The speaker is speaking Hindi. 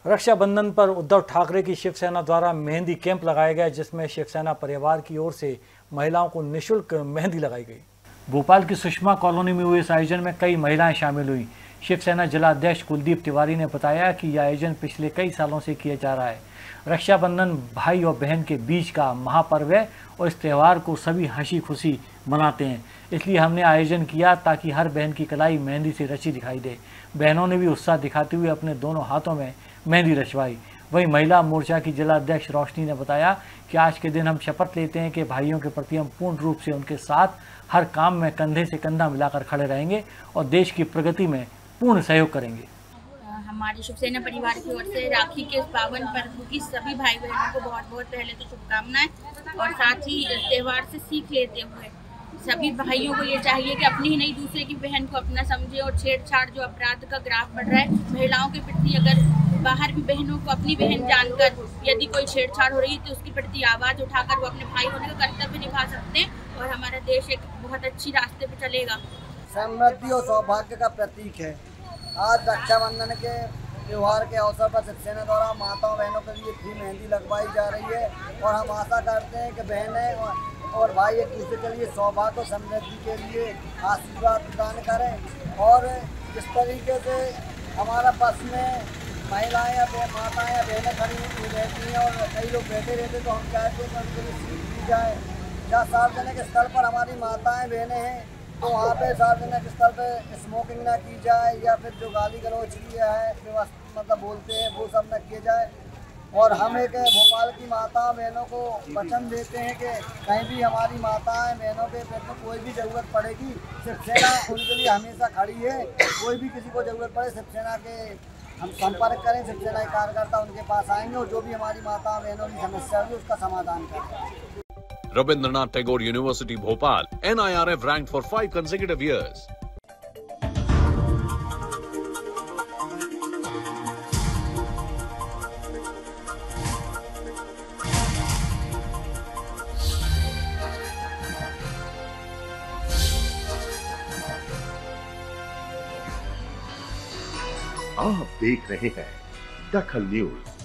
रक्षाबंधन पर उद्धव ठाकरे की शिवसेना द्वारा मेहंदी कैंप लगाया गया, जिसमें शिवसेना परिवार की ओर से महिलाओं को निःशुल्क मेहंदी लगाई गई। भोपाल की सुषमा कॉलोनी में हुए इस आयोजन में कई महिलाएं शामिल हुई। शिवसेना जिला अध्यक्ष कुलदीप तिवारी ने बताया कि यह आयोजन पिछले कई सालों से किया जा रहा है। रक्षाबंधन भाई और बहन के बीच का महापर्व है और इस त्यौहार को सभी हंसी खुशी मनाते हैं, इसलिए हमने आयोजन किया ताकि हर बहन की कलाई मेहंदी से रची दिखाई दे। बहनों ने भी उत्साह दिखाते हुए अपने दोनों हाथों में मेहंदी रचवाई। वहीं महिला मोर्चा की जिला अध्यक्ष रोशनी ने बताया कि आज के दिन हम शपथ लेते हैं कि भाइयों के प्रति हम पूर्ण रूप से उनके साथ हर काम में कंधे से कंधा मिलाकर खड़े रहेंगे और देश की प्रगति में पूर्ण सहयोग करेंगे। हमारी शिवसेना परिवार की ओर से राखी के पावन पर्व की सभी भाई बहनों को बहुत बहुत पहले तो शुभकामनाएं, और साथ ही त्यौहार से सीख लेते हुए सभी भाइयों को ये चाहिए कि अपनी ही नहीं दूसरे की बहन को अपना समझे। और छेड़छाड़ जो अपराध का ग्राफ बढ़ रहा है महिलाओं के प्रति, अगर बाहर भी बहनों को अपनी बहन जानकर यदि कोई छेड़छाड़ हो रही है तो उसके प्रति आवाज़ उठाकर वो अपने भाई होने का कर्तव्य निभा सकते हैं और हमारा देश एक बहुत अच्छी रास्ते पे चलेगा। समृद्धि और सौभाग्य का प्रतीक है। आज रक्षाबंधन के त्यौहार के अवसर पर शिवसेना द्वारा माताओं बहनों के लिए फ्री मेहंदी लगवाई जा रही है और हम आशा करते हैं कि बहनें और भाई एक दूसरे के लिए सौभाग्य और समृद्धि के लिए आशीर्वाद प्रदान करें। और इस तरीके से हमारा बस में महिलाएं या माताएं या बहनें खड़ी रहती हैं और कई लोग बैठे रहते, तो हम चाहते हैं कि उनके लिए सीट दी जाए। जहाँ सार्वजनिक स्तर पर हमारी माताएं बहनें हैं तो वहाँ पे सार्वजनिक स्तर पे स्मोकिंग ना की जाए या फिर जो गाली गलौज किया है मतलब बोलते हैं वो सब न किए जाए। और हम एक भोपाल की माता बहनों को वचन देते हैं कि कहीं भी हमारी माताएं बहनों के प्रति कोई भी ज़रूरत पड़ेगी, शिवसेना उनके लिए हमेशा खड़ी है। कोई भी किसी को ज़रूरत पड़े शिवसेना के हम संपर्क करें, शिवसेना के कार्यकर्ता उनके पास आएंगे और जो भी हमारी माता बहनों की समस्या होगी उसका समाधान करेंगे। Rabindranath Tagore University, Bhopal, NIRF ranked for 5 consecutive years. आप देख रहे हैं दखल न्यूज।